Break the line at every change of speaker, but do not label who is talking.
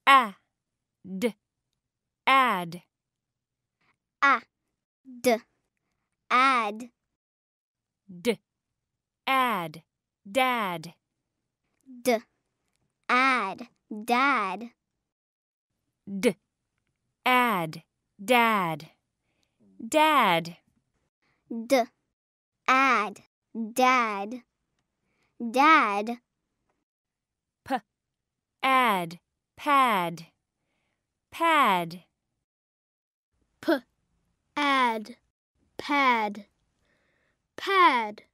add, add.
Add.
Add, dad.
Add, dad.
Add, dad. Dad.
Add, dad. Dad.
Add, pad. Pad.
Add, pad. Pad.